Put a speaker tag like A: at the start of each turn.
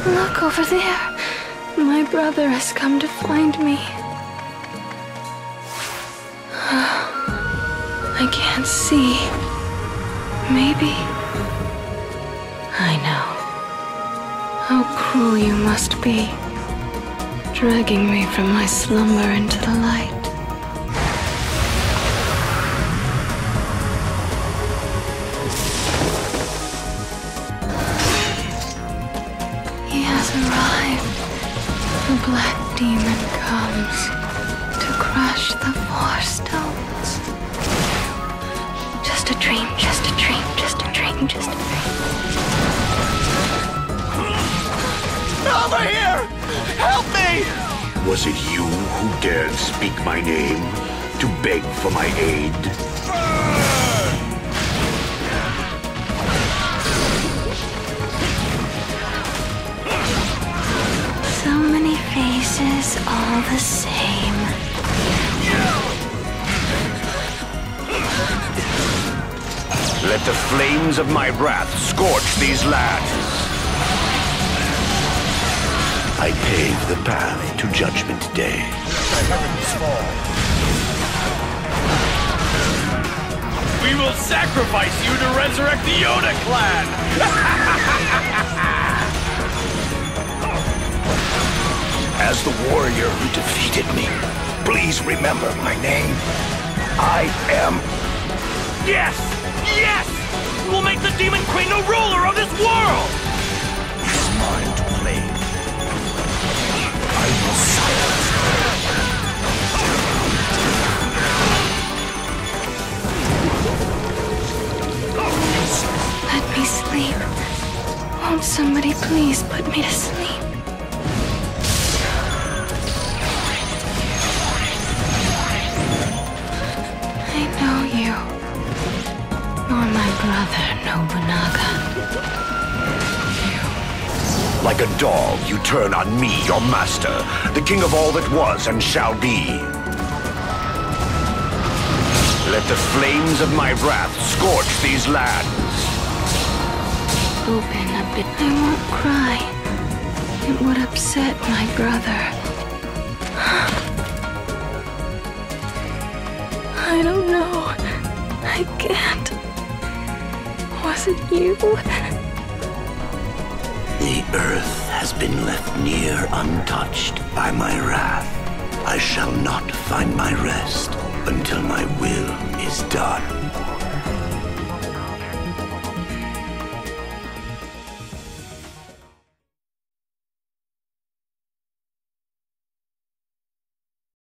A: Look over there. My brother has come to find me. I can't see. Maybe. I know. How cruel you must be, dragging me from my slumber into the light. He has arrived. The black demon comes to crush the four stones. Just a dream, just a dream, just a dream, just a dream.
B: Over here! Help me!
C: Was it you who dared speak my name, to beg for my aid?
A: So many faces, all the same.
C: Let the flames of my wrath scorch these lands. I pave the path to Judgment Day.
B: The heavens fall. We will sacrifice you to resurrect the Yoda clan!
C: As the warrior who defeated me, please remember my name. I am...
B: Yes! Yes! We'll make the Demon Queen the ruler of this world!
C: It's mine to claim. I will silence her.
A: Let me sleep. Won't somebody please put me to sleep? I know you. You're my brother, Nobunaga.
C: Like a dog, you turn on me, your master, the king of all that was and shall be. Let the flames of my wrath scorch these lands.
A: Open a bit. I won't cry. It would upset my brother. I don't know. I can't. Was it you?
C: The earth has been left near untouched by my wrath. I shall not find my rest until my will is done.